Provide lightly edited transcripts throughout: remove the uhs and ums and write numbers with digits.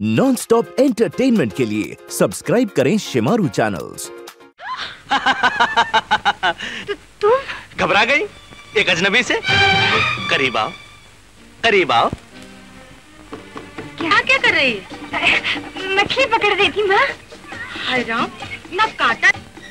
Non stop entertainment के लिए subscribe करें शिमारू चैनल्स। तुम घबरा गई एक अजनबी से? करीब आओ, करीब आओ। क्या क्या कर रही है? मछली पकड़ रही थी माँ। हाय राम, ना काटा।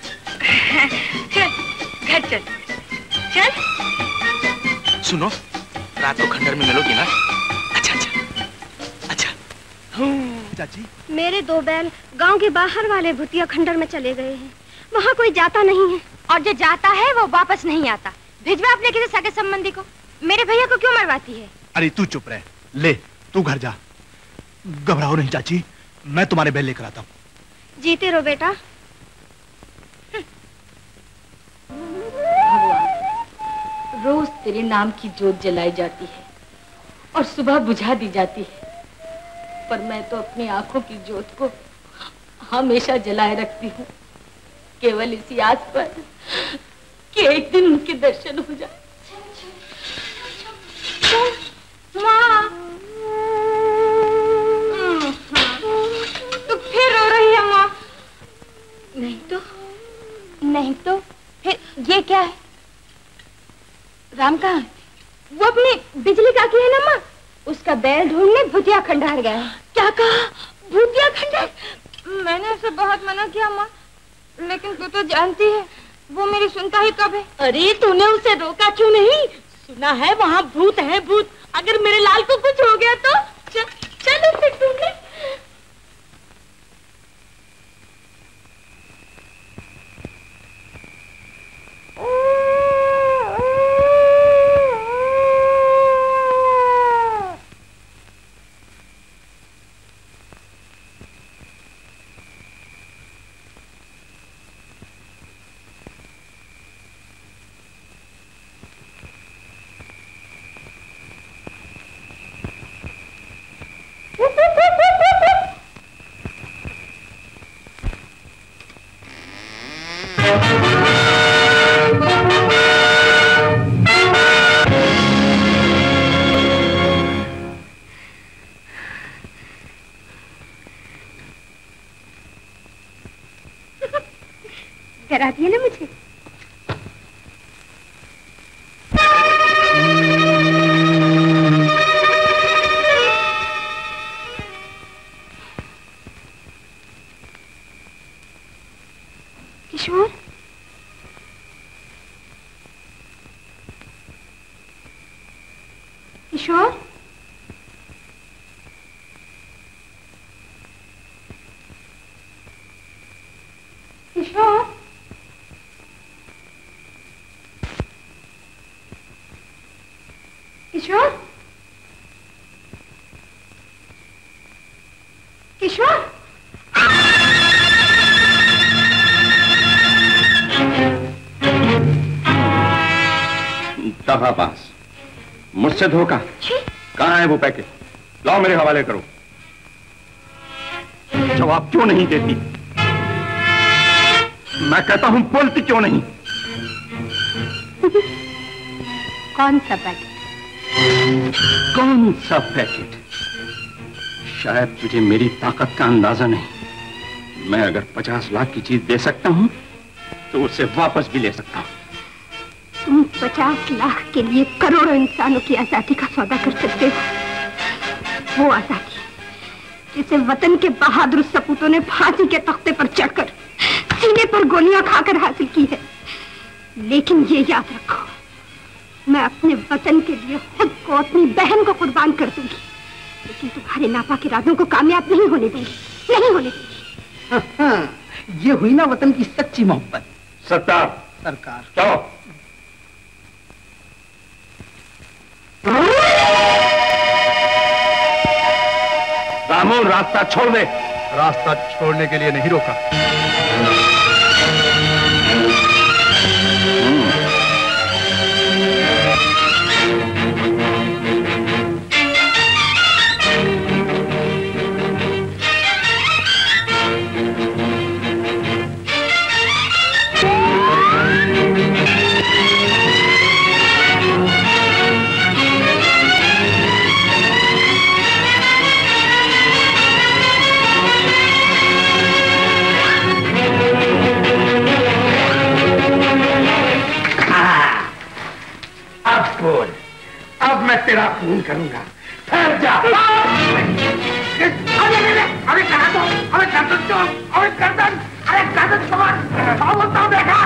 चल घर चल। चल सुनो, रात को खंडर में मिलोगी ना? अच्छा अच्छा अच्छा। चाची, मेरे 2 बैल गांव के बाहर वाले भूतिया खंडर में चले गए हैं। वहाँ कोई जाता नहीं है, और जो जाता है वो वापस नहीं आता। भिजवा अपने किसी सगे संबंधी को। मेरे भैया को क्यों मरवाती है? अरे तू चुप रह, ले तू घर जा। घबराओ नहीं चाची, मैं तुम्हारे बैल लेकर आता हूँ। जीते रहो बेटा। भगवान, रोज तेरे नाम की जोत जलाई जाती है और सुबह बुझा दी जाती है, पर मैं तो अपनी आंखों की जोत को हमेशा जलाए रखती हूँ, केवल इसी आस पर कि एक दिन उनके दर्शन हो जाए। माँ, तू फिर रो रही है माँ? नहीं तो फिर ये क्या है? राम कहाँ है? वो अपनी बिजली का की है ना माँ, उसका बैल ढूंढने भूतिया खंडर गया है। क्या कहा? भूतिया खंडर? मैंने उसे बहुत मना किया माँ, लेकिन तू तो जानती है वो मेरी सुनता ही कब है। अरे तूने उसे रोका क्यों नहीं? सुना है वहाँ भूत है भूत, अगर मेरे लाल को कुछ हो गया तो चल उसे ढूंढने। डरा दिया ना मुझे। किशोर, किशोर, किशोर, किशोर, किशोर। दगाबाज, मुझसे धोखा। कहाँ है वो पैकेट? लाओ मेरे हवाले करो। जवाब क्यों नहीं देती? मैं कहता हूं बोलती क्यों नहीं? कौन सा पैकेट? कौन सा पैकेट? शायद तुझे मेरी ताकत का अंदाजा नहीं। मैं अगर 50 लाख की चीज दे सकता हूं तो उसे वापस भी ले सकता हूं। तुम 50 लाख के लिए करोड़ों इंसानों की आजादी का सौदा कर सकते हो। वो आजादी जिसे वतन के बहादुर सपूतों ने फांसी के तख्ते पर चढ़कर सीने पर गोलियां खाकर हासिल की है। लेकिन ये याद रखो, मैं अपने वतन के लिए खुद को, अपनी बहन को कुर्बान कर दूंगी, लेकिन तुम्हारे नापाक इरादों को कामयाब नहीं होने दूंगी, नहीं होने दूंगी। ये हुई ना वतन की सच्ची मोहब्बत। सरकार क्या? रामू, रास्ता छोड़ दे। रास्ता छोड़ने के लिए नहीं रोका। तेरा खून करूंगा। ठहर जा। अरे कहा तो, अरे गर्दन तो, अरे गर्दन, अरे गर्दन तो बोलता हूँ देखा।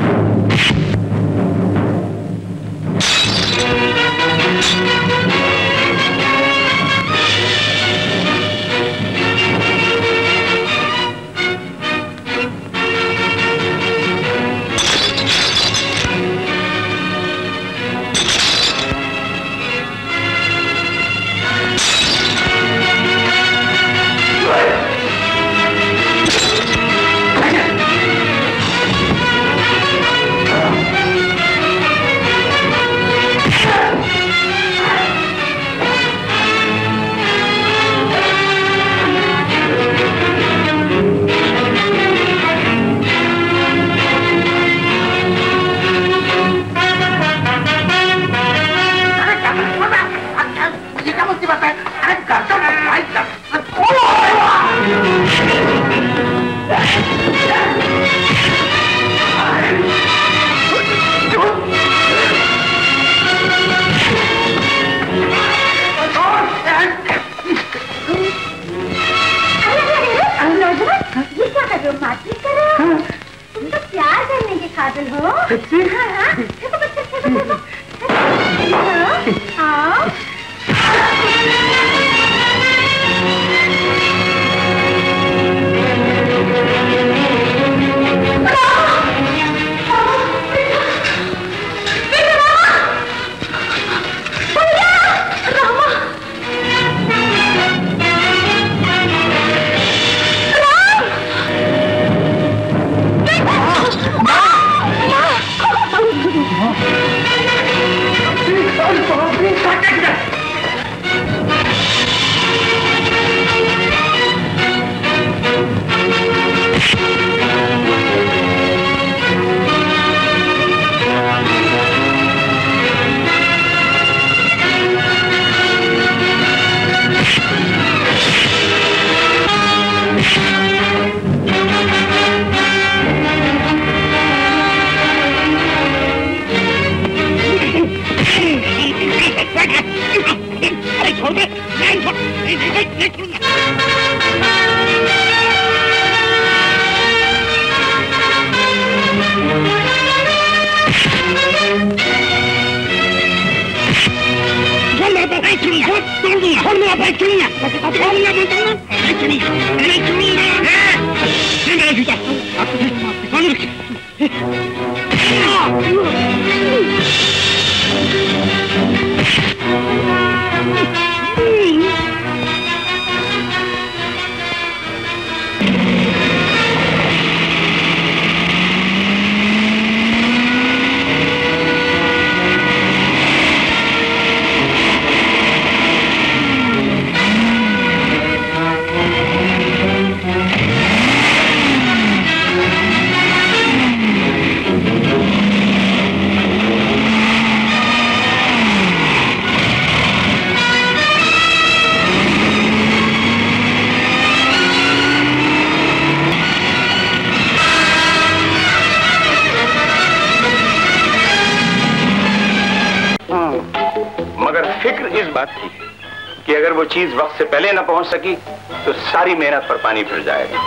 कि अगर वो चीज वक्त से पहले ना पहुंच सकी तो सारी मेहनत पर पानी फिर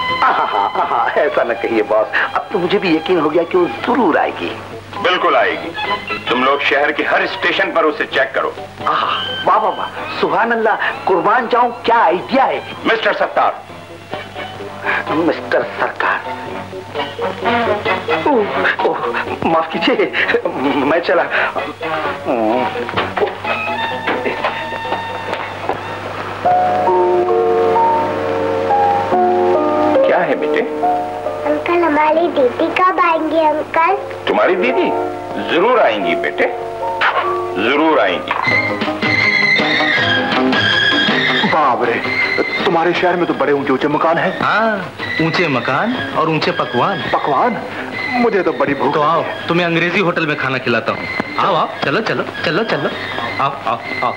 जाएगा। ऐसा न कहिए बॉस, अब तो मुझे भी यकीन हो गया कि वो जरूर आएगी। बिल्कुल आएगी। तुम लोग शहर के हर स्टेशन पर उसे चेक करो। वाह वाह वाह, सुभान अल्लाह, कुर्बान जाऊं, क्या आइडिया है। मिस्टर सत्तार। मिस्टर सरकार, माफ कीजिए, मैं चला। क्या है बेटे? अंकल, हमारी दीदी कब आएंगी अंकल? तुम्हारी दीदी जरूर आएंगी बेटे, जरूर आएंगी। बाप रे, तुम्हारे शहर में तो बड़े ऊंचे ऊंचे मकान हैं। हाँ, ऊंचे मकान और ऊंचे पकवान। पकवान? मुझे तो बड़ी भूख। तो आओ, तुम्हें अंग्रेजी होटल में खाना खिलाता हूँ। आओ आओ, चलो चलो चलो चलो, आओ आओ आओ।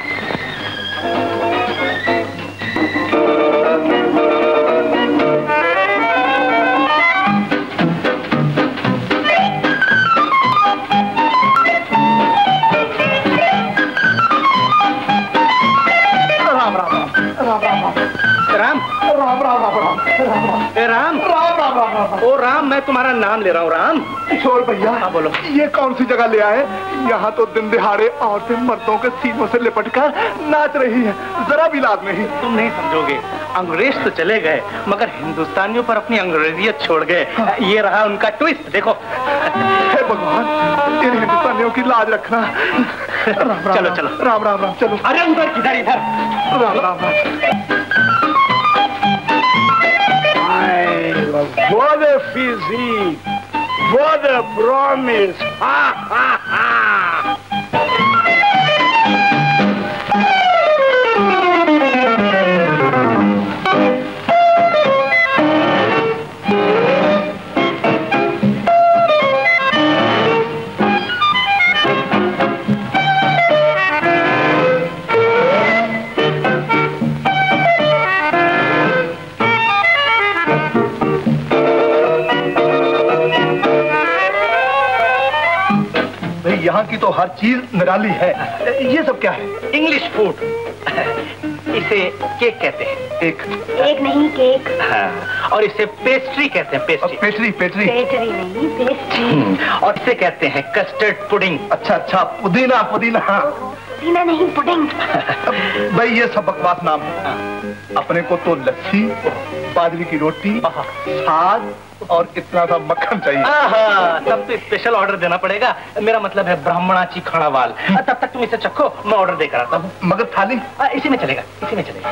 राम राम राम राम राम ए राम राम राम राम राम। ओ राम, मैं तुम्हारा नाम ले रहा हूँ राम। किशोर भैया, हाँ बोलो। ये कौन सी जगह ले आए? यहाँ तो दिन दिहाड़े औरतें मर्दों के सीनों से लिपटकर नाच रही हैं, जरा भी लाज नहीं। तुम नहीं समझोगे, अंग्रेज तो चले गए मगर हिंदुस्तानियों पर अपनी अंग्रेजियत छोड़ गए। ये रहा उनका ट्विस्ट, देखो। हे भगवान, इन हिंदुस्तानियों की लाज रखना। चलो चलो राम राम राम, चलो। अरे उधर किधर, इधर। Ram Ram Ram. What a physique! What a promise! Ha ha ha! यहाँ की तो हर चीज निराली है। ये सब क्या है? English food. इसे केक कहते हैं। एक नहीं केक। हाँ, और इसे पेस्ट्री कहते हैं। पेस्ट्री पेस्ट्री पेस्ट्री पेस्ट्री नहीं पेस्ट्री। और इसे कहते हैं कस्टर्ड पुडिंग। अच्छा अच्छा, पुदीना पुदीना। पुदीना नहीं पुडिंग। भाई ये सब बकवास नाम है। अपने को तो लस्सी, बाजरी की रोटी, साग और इतना सा मक्खन चाहिए। तब तो स्पेशल ऑर्डर देना पड़ेगा। मेरा मतलब है ब्राह्मणाची खानावाल। तब तक तुम इसे चखो, मैं ऑर्डर देकर आता हूँ। मगर थाली इसी में चलेगा, इसी में चलेगा।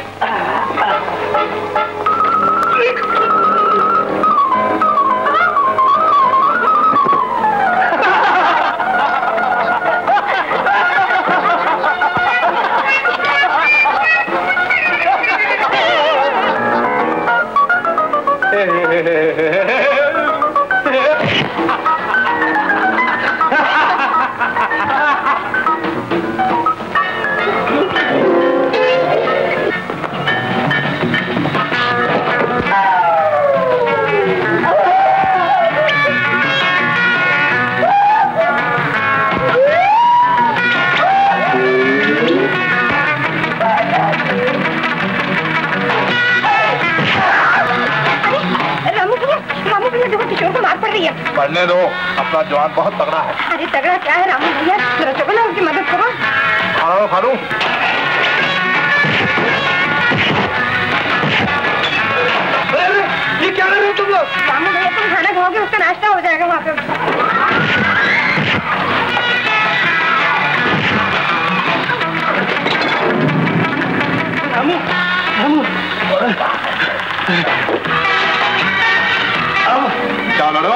पढ़ने दो, अपना जवान बहुत तगड़ा है। अरे तगड़ा क्या है रामू भैया, जरा चलो ना उसकी मदद करो। खालू ये क्या कर रहे हो तुम लोग? रामू भैया तुम खाना खाओगे, उसका नाश्ता हो जाएगा वहाँ पे। क्या लड़ो?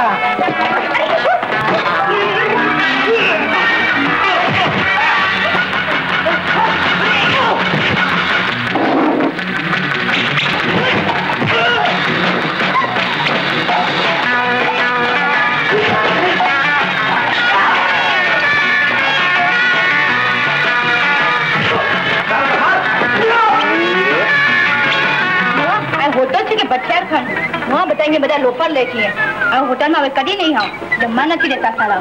होटल से के बच्चार खान वहाँ बताएंगे बड़ा लोफर लेती है। होटल में कभी नहीं आओ जब मन अच्छी देता सारा।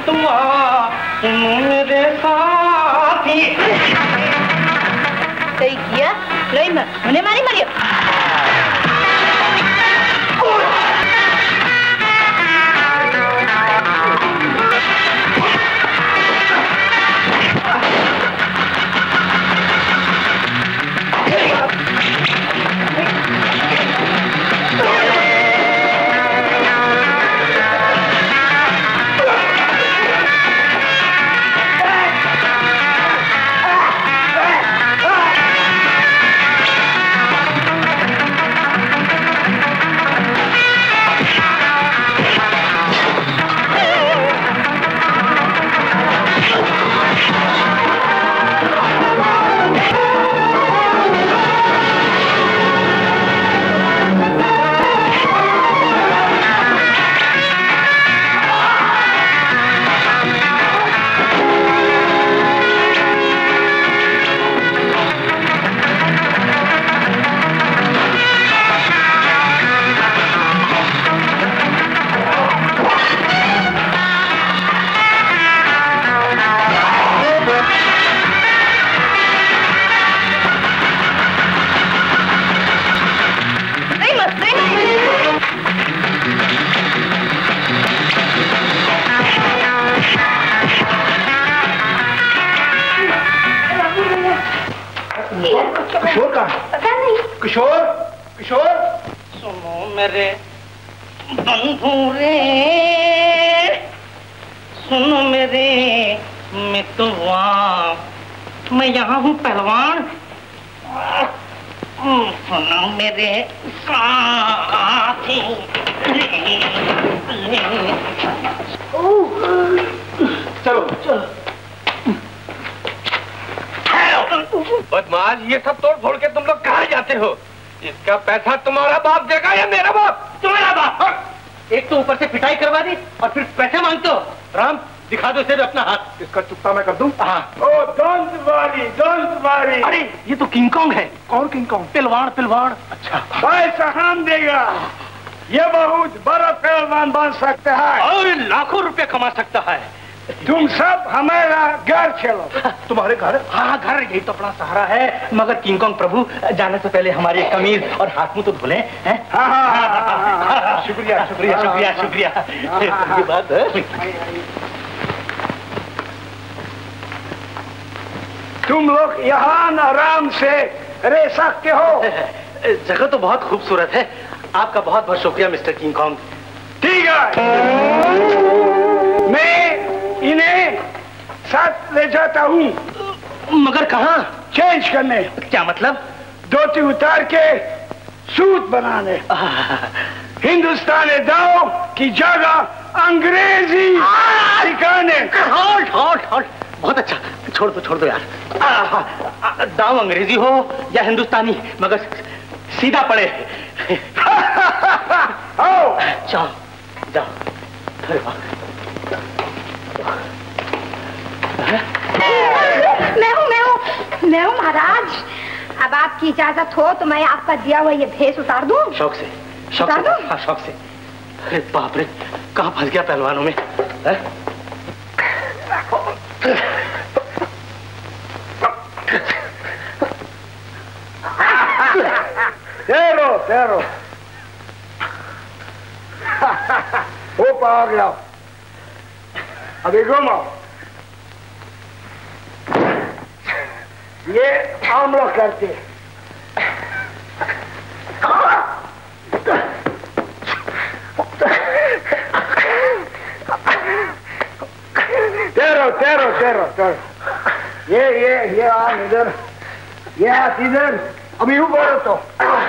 तुआ मेरे साथी सही किया नहीं मैंने मारी मारी किशोर का पता नहीं। किशोर किशोर सुनो मेरे बंधु रे, सुनो मेरे मितवा, मैं यहाँ हूँ पहलवान। सुनो मेरे साथी। चलो चलो। बदमाश, ये सब तोड़ फोड़ के तुम लोग कहाँ जाते हो? इसका पैसा तुम्हारा बाप देगा या मेरा बाप? तुम्हारा बाप। एक तो ऊपर से पिटाई करवा दी और फिर पैसे मांगते हो। राम दिखा दो इसे अपना हाथ। इसका चुप्ता मैं कर दूं? हाँ। Oh don't worry, don't worry. अरे ये तो किंग कॉन्ग है। कौन किंग कॉन्ग? पहलवान पहलवान। अच्छा पैसा हम देगा। ये बहुत बड़ा पहलवान बन सकता है और लाखों रुपए कमा सकता है। तुम सब हमारा घर चलो। तुम्हारे घर? हाँ घर, यही तो अपना सहारा है। मगर किंग कॉन्ग प्रभु जाने से पहले हमारी कमीज और हाथ मुंह तो धुले हैं। शुक्रिया शुक्रिया शुक्रिया शुक्रिया। ये बात है। तुम लोग यहाँ आराम से रह सकते हो। जगह तो बहुत खूबसूरत है। आपका बहुत बहुत शुक्रिया मिस्टर किंग कॉन्ग। ठीक है, मैं इन्हें साथ ले जाता हूँ। मगर कहाँ? चेंज करने। क्या मतलब? धोती उतार के सूट बनाने। हिंदुस्तानी दाव की जगह अंग्रेजी सिखाने। Hot hot hot. बहुत अच्छा, छोड़ दो यार। दाव अंग्रेजी हो या हिंदुस्तानी, मगर सीधा पड़े। आओ जाओ जाओ। अरे वाह। मैं हूँ महाराज। अब आपकी इजाजत हो तो मैं आपका दिया हुआ ये भेष उतार दूं? शौक से। हाँ शौक से। अरे बाप रे, कहाँ फंस गया पहलवानों में। ठहरो। वो पा गया। अभी घुमाओ। ये हम लोग करते। ठहरो। ये आम इधर, ये हाथ इधर। अभी ऊपर तो